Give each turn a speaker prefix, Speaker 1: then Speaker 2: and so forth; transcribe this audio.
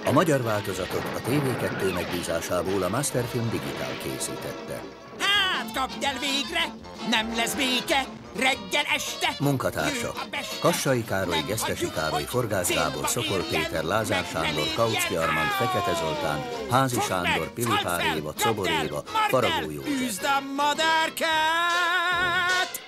Speaker 1: A magyar változatot a TV2 megbízásából a Masterfilm Digital készítette.
Speaker 2: Hát kapd el végre! Nem lesz béke! Reggel este!
Speaker 1: Munkatársak: Kassai Károly, Gesztesi Károly, Forgász Gábor, Szokol Péter, Lázár Sándor, Kautsky Armand, Fekete Zoltán, Házi Sándor, Pilipár Éva, Czobor Éva, Faragó József.
Speaker 2: Üzd a madárkát!